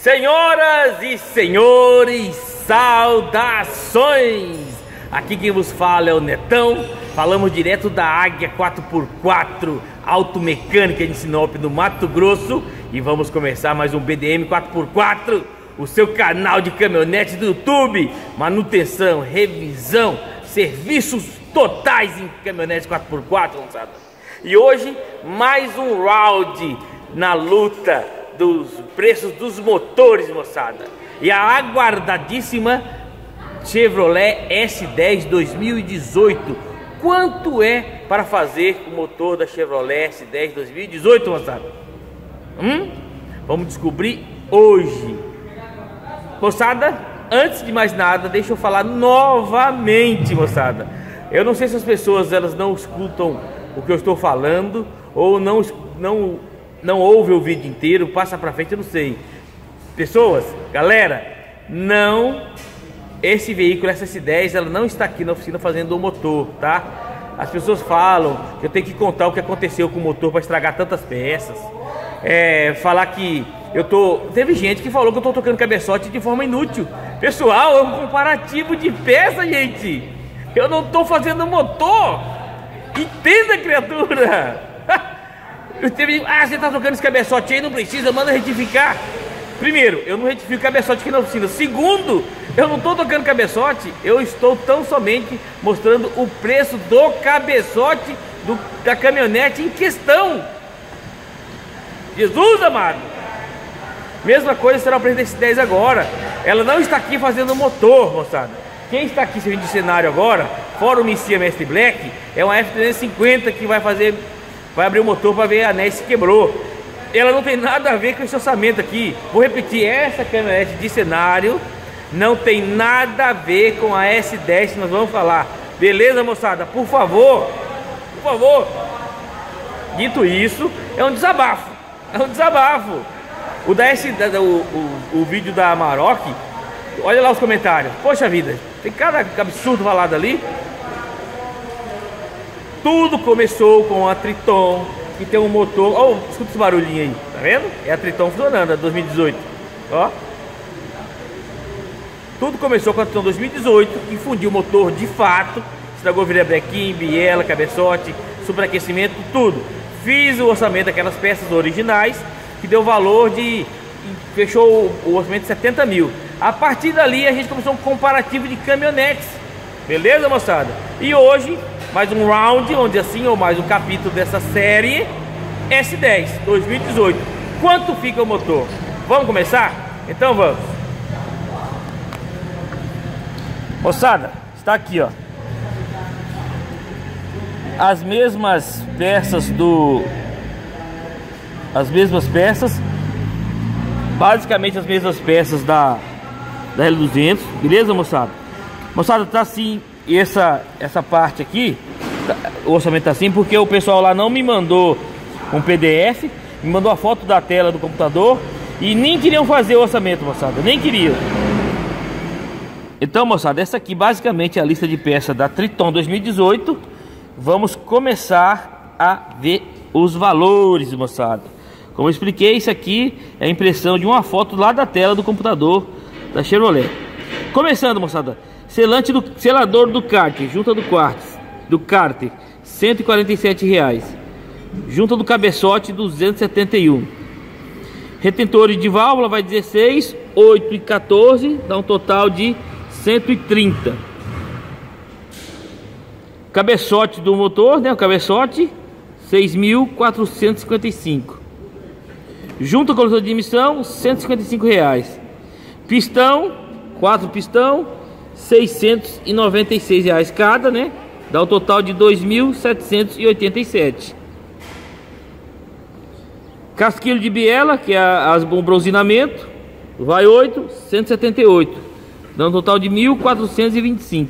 Senhoras e senhores, saudações! Aqui quem vos fala é o Netão. Falamos direto da Águia 4x4 Automecânica de Sinop, no Mato Grosso. E vamos começar mais um BDM 4x4, o seu canal de caminhonete do YouTube. Manutenção, revisão, serviços totais em caminhonetes 4x4, moçada. E hoje mais um round na luta dos preços dos motores, moçada. E a aguardadíssima Chevrolet S10 2018. Quanto é para fazer o motor da Chevrolet S10 2018, moçada? Vamos descobrir hoje. Moçada, antes de mais nada, deixa eu falar novamente, moçada. Eu não sei se as pessoas elas não escutam o que eu estou falando ou não ouve o vídeo inteiro, passa pra frente, eu não sei. Pessoas, galera, esse veículo, essa S10, ela não está aqui na oficina fazendo o motor, tá? As pessoas falam que eu tenho que contar o que aconteceu com o motor para estragar tantas peças. Falar que teve gente que falou que eu tô tocando cabeçote de forma inútil. Pessoal, é um comparativo de peça, gente. Eu não tô fazendo motor. Entenda, criatura. Você tá tocando esse cabeçote aí, não precisa, manda retificar. Primeiro, eu não retifico cabeçote aqui na oficina. Segundo, eu não estou tocando cabeçote, eu estou tão somente mostrando o preço do cabeçote da caminhonete em questão. Jesus amado. Mesma coisa será o preço desse 10 agora. Ela não está aqui fazendo motor, moçada. Quem está aqui servindo de cenário agora, fora o Missia Mestre Black, é uma F350 que vai abrir o motor para ver a anéis se quebrou. Ela não tem nada a ver com esse orçamento aqui. Vou repetir, essa caminhonete de cenário não tem nada a ver com a S10 que nós vamos falar. Beleza, moçada? Por favor, por favor. Dito isso, é um desabafo. É um desabafo. O vídeo da Amarok, olha lá os comentários. Poxa vida, tem cada absurdo falado ali. Tudo começou com a Triton, que tem um motor. Ó, escuta esse barulhinho aí, tá vendo? É a Triton funcionando, a 2018. Ó. Tudo começou com a Triton 2018, que fundiu o motor de fato, estragou virabrequim, biela, cabeçote, superaquecimento, tudo. Fiz o orçamento daquelas peças originais, que deu valor fechou o orçamento de 70 mil. A partir dali a gente começou um comparativo de caminhonetes. Beleza, moçada? E hoje mais um round, vamos dizer assim, ou mais um capítulo dessa série S10 2018. Quanto fica o motor? Vamos começar? Então vamos. Moçada, está aqui, ó, as mesmas peças basicamente as mesmas peças da L200, beleza, moçada? Moçada, tá assim. E essa parte aqui, o orçamento tá assim porque o pessoal lá não me mandou um PDF, me mandou a foto da tela do computador e nem queriam fazer o orçamento, moçada, nem queriam. Então, moçada, essa aqui basicamente é a lista de peças da Triton 2018. Vamos começar a ver os valores, moçada. Como eu expliquei, isso aqui é a impressão de uma foto lá da tela do computador da Chevrolet. Começando, moçada. Selador do cárter, junta do cárter, R$ 147. Junta do cabeçote, 271. Retentores de válvula vai 16, 8 e 14, dá um total de 130. Cabeçote do motor, né? O cabeçote, 6.455. Junta coletor de emissão, R$ 155. Pistão, 4 pistão, R$ 696 cada, né? Dá um total de 2.787. Casquilho de biela, que é o bronzinamento, vai 8, 178. Dá um total de 1.425.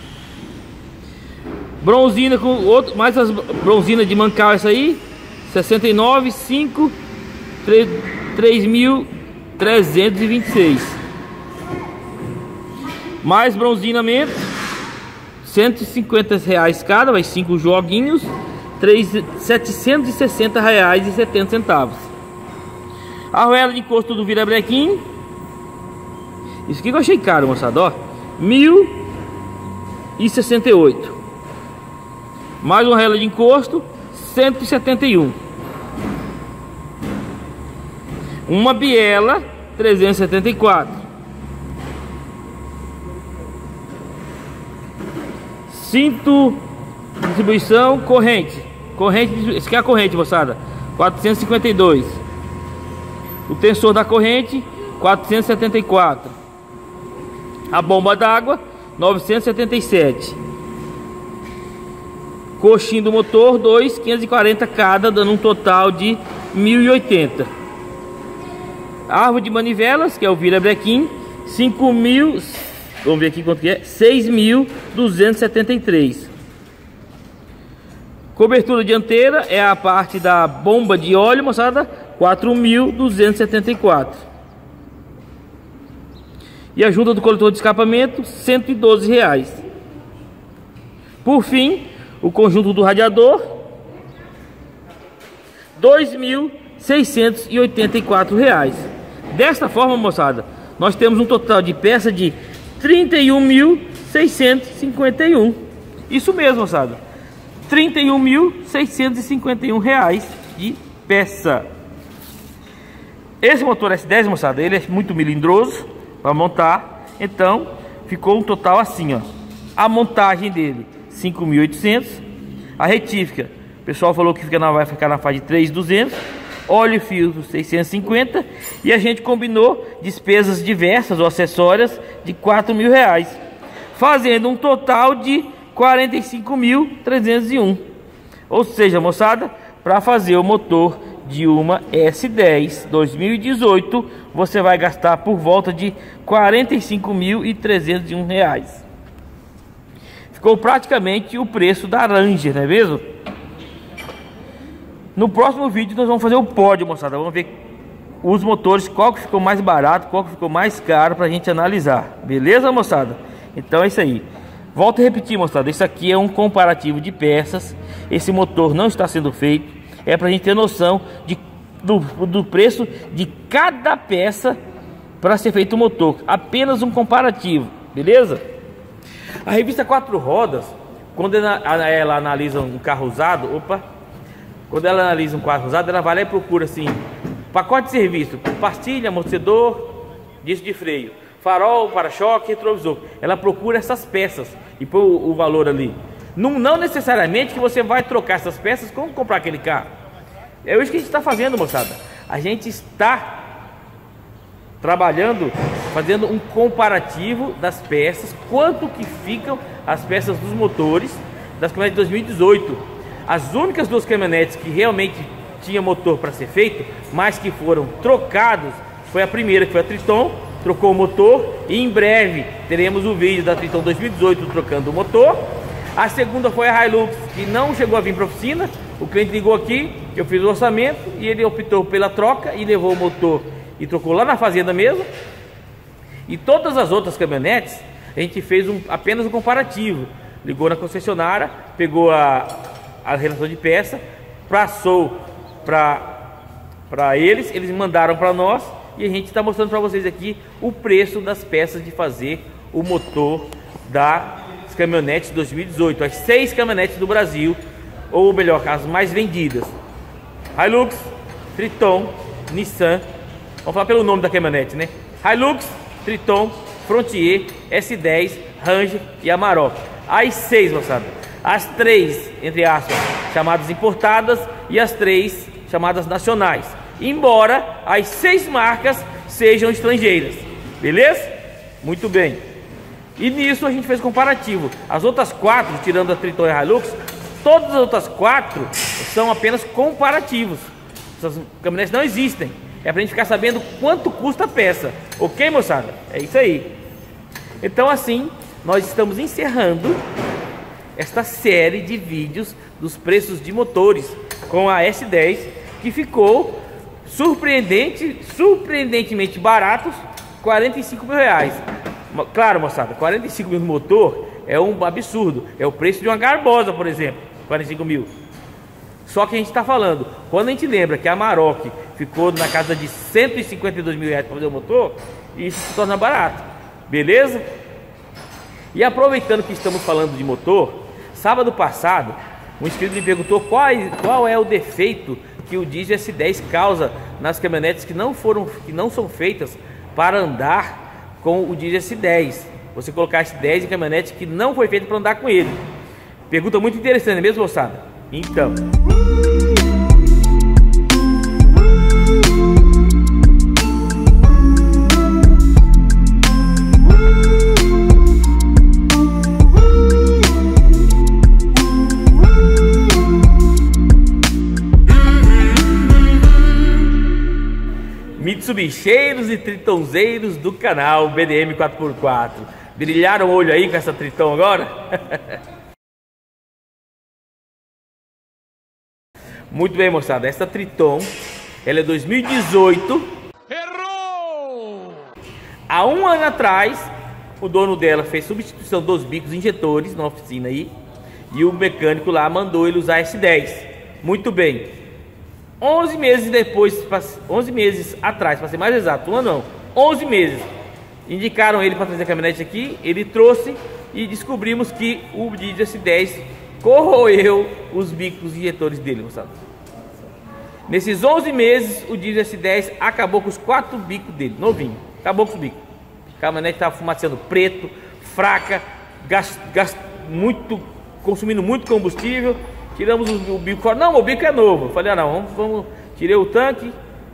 Bronzina com outro, mais as bronzinas de mancal, essa aí, 69, 5, 3.326. Mais bronzinamento, R$ 150 cada, vai 5 joguinhos, R$ 760,70. Arruela de encosto do virabrequim, Isso aqui que eu achei caro, moçada, ó. 1.068. Mais uma rela de encosto, 171. Uma biela, 374. Cinto de distribuição, corrente. Esse aqui é a corrente, moçada, 452. O tensor da corrente, 474. A bomba d'água, 977. Coxinho do motor, 540 cada, dando um total de 1.080. Árvore de manivelas, que é o virabrequim, 5.000. Vamos ver aqui quanto que é. 6.273. Cobertura dianteira é a parte da bomba de óleo, moçada, 4.274. E a ajuda do coletor de escapamento, R$112. Por fim, o conjunto do radiador, R$2.684. Desta forma, moçada, nós temos um total de peça de R$31.651. Isso mesmo, moçada, R$31.651 de peça. Esse motor S10, moçada, ele é muito melindroso para montar, então ficou um total assim, ó. A montagem dele, 5.800. A retífica, o pessoal falou que vai ficar na faixa de 3.200. Óleo e filtro, 650. E a gente combinou despesas diversas ou acessórias de R$4.000, fazendo um total de 45.301. Ou seja, moçada, para fazer o motor de uma S10 2018, você vai gastar por volta de R$45.301. Ficou praticamente o preço da Ranger, não é mesmo? No próximo vídeo nós vamos fazer o pódio, moçada. Vamos ver os motores, qual que ficou mais barato, qual que ficou mais caro, pra gente analisar. Beleza, moçada? Então é isso aí. Volto a repetir, moçada, isso aqui é um comparativo de peças. Esse motor não está sendo feito. É pra gente ter noção do preço de cada peça para ser feito o motor. Apenas um comparativo, beleza? A revista Quatro Rodas, quando ela analisa um carro usado, quando ela analisa um carro usado, ela vai lá e procura assim: pacote de serviço, pastilha, amortecedor, disco de freio, farol, para-choque, retrovisor. Ela procura essas peças e põe o valor ali. Não necessariamente que você vai trocar essas peças quando comprar aquele carro. É isso que a gente está fazendo, moçada. A gente está trabalhando, fazendo um comparativo das peças, quanto que ficam as peças dos motores das caminhonetes de 2018. As únicas duas caminhonetes que realmente tinha motor para ser feito, mas que foram trocados, foi a primeira, que foi a Triton, trocou o motor, e em breve teremos o vídeo da Triton 2018 trocando o motor. A segunda foi a Hilux, que não chegou a vir para a oficina. O cliente ligou aqui, eu fiz o orçamento e ele optou pela troca e levou o motor e trocou lá na fazenda mesmo. E todas as outras caminhonetes a gente fez apenas um comparativo. Ligou na concessionária, pegou a relação de peça, passou para eles mandaram para nós, e a gente está mostrando para vocês aqui o preço das peças de fazer o motor das caminhonetes 2018, as 6 caminhonetes do Brasil, ou melhor, as mais vendidas: Hilux, Triton, Nissan. Vamos falar pelo nome da caminhonete, né? Hilux, Triton, Frontier, S10, Ranger e Amarok. As 6, moçada. As 3, entre aspas, chamadas importadas, e as 3 chamadas nacionais, embora as 6 marcas sejam estrangeiras. Beleza? Muito bem. E nisso a gente fez comparativo. As outras 4, tirando a Triton e a Hilux, todas as outras 4 são apenas comparativos. Essas caminhonetes não existem. É pra gente ficar sabendo quanto custa a peça. Ok, moçada? É isso aí. Então assim, nós estamos encerrando esta série de vídeos dos preços de motores com a S10, que ficou surpreendentemente baratos, R$45.000. Claro, moçada, 45 mil no motor é um absurdo. É o preço de uma Garbosa, por exemplo, 45 mil. Só que a gente está falando, quando a gente lembra que a Amarok ficou na casa de R$152.000 para fazer o motor, isso se torna barato. beleza? E aproveitando que estamos falando de motor, sábado passado um inscrito me perguntou qual é o defeito que o diesel S10 causa nas caminhonetes que não são feitas para andar com o diesel S10. Você colocar S10 em caminhonete que não foi feito para andar com ele. Pergunta muito interessante, não é mesmo, moçada? Então, Mitsubisheiros e tritonzeiros do canal BDM 4x4. Brilharam o olho aí com essa Triton agora? Muito bem, moçada. Essa Triton, ela é 2018. Errou! Há um ano atrás, o dono dela fez substituição dos bicos injetores na oficina aí. E o mecânico lá mandou ele usar S10. Muito bem. 11 meses depois, 11 meses atrás, para ser mais exato, um ano não, 11 meses, indicaram ele para trazer a caminhonete aqui, ele trouxe e descobrimos que o diesel S10 corroeu os bicos injetores dele, moçada. Nesses 11 meses, o diesel S10 acabou com os 4 bicos dele, novinho, acabou com os bicos. A caminhonete estava fumaceando preto, fraca, consumindo muito combustível. Tiramos o bico fora. Não, o bico é novo. Eu falei, ah, não, vamos. Tirei o tanque,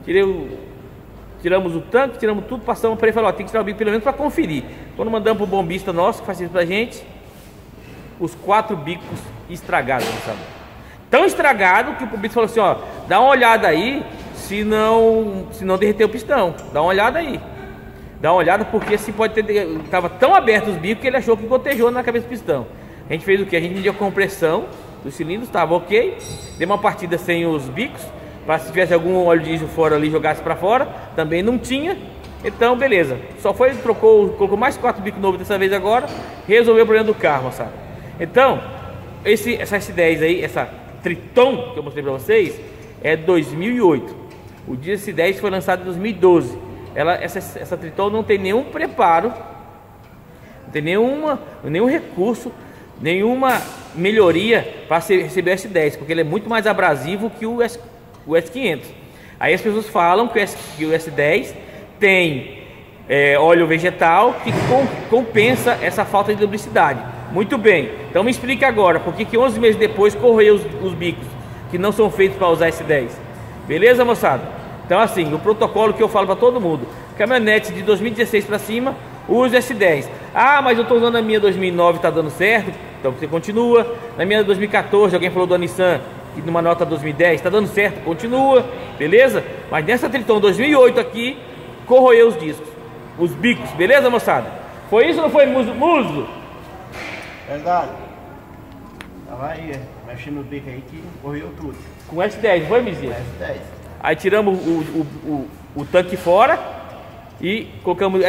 tiramos o tanque, tiramos tudo, passamos para ele e falou, ó, tem que tirar o bico pelo menos para conferir. Quando mandamos para o bombista nosso, que faz isso pra gente, os 4 bicos estragados, sabe? Tão estragado que o bombista falou assim, ó, dá uma olhada aí, se não derreter o pistão. Dá uma olhada aí. Dá uma olhada porque assim pode ter. Tava tão aberto os bicos que ele achou que gotejou na cabeça do pistão. A gente fez o que? A gente mediu a compressão dos cilindros, estava ok. Deu uma partida sem os bicos, para se tivesse algum óleo diesel fora ali, jogasse para fora. Também não tinha. Então, beleza. Só foi, colocou mais 4 bicos novos dessa vez agora. Resolveu o problema do carro, moçada. Então, essa S10 aí, essa Triton que eu mostrei para vocês, é 2008. O diesel S10 foi lançado em 2012. Essa Triton não tem nenhum preparo, não tem nenhum recurso, nenhuma melhoria para receber o S10, porque ele é muito mais abrasivo que o S500. Aí as pessoas falam que o S10 tem óleo vegetal que compensa essa falta de lubricidade. Muito bem, então me explica agora por que 11 meses depois corroeu os bicos que não são feitos para usar S10. Beleza, moçada? Então assim, o protocolo que eu falo para todo mundo: caminhonete de 2016 para cima, use S10. Ah, mas eu estou usando a minha 2009, está dando certo. Então você continua. Na minha 2014, alguém falou da Nissan, que numa nota 2010, está dando certo, continua, beleza? Mas nessa Triton 2008 aqui, corroeu os discos, os bicos, beleza, moçada? Foi isso ou não foi, Muso? Verdade. Tava aí, mexendo no bico aí que correu tudo. Com S10, foi, Mizinho? S10. Aí tiramos o tanque fora e colocamos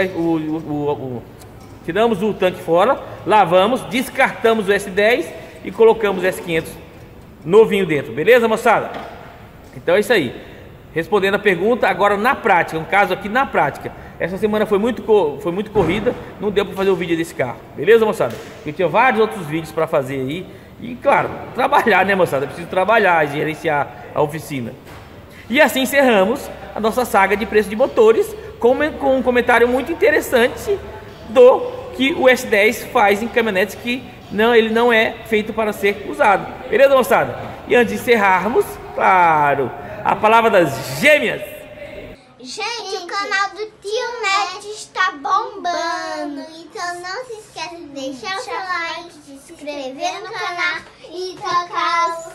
tiramos o tanque fora, lavamos, descartamos o S10 e colocamos o S500 novinho dentro, beleza, moçada? Então é isso aí. Respondendo a pergunta, agora na prática, um caso aqui na prática. Essa semana foi muito corrida, não deu para fazer o vídeo desse carro, beleza, moçada? Eu tinha vários outros vídeos para fazer aí. E claro, trabalhar, né, moçada? Eu preciso trabalhar, gerenciar a oficina. E assim encerramos a nossa saga de preço de motores com um comentário muito interessante do que o S10 faz em caminhonetes que ele não é feito para ser usado. Beleza, moçada? E antes de encerrarmos, claro, a palavra das gêmeas. Gente, o canal do Tio Net está bombando. Então não se esqueça de deixar o seu like, se inscrever no canal e tocar o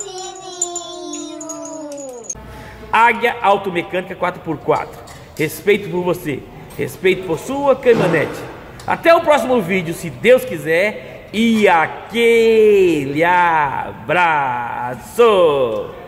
sininho. Águia Automecânica 4x4. Respeito por você, respeito por sua caminhonete. Até o próximo vídeo, se Deus quiser. E aquele abraço!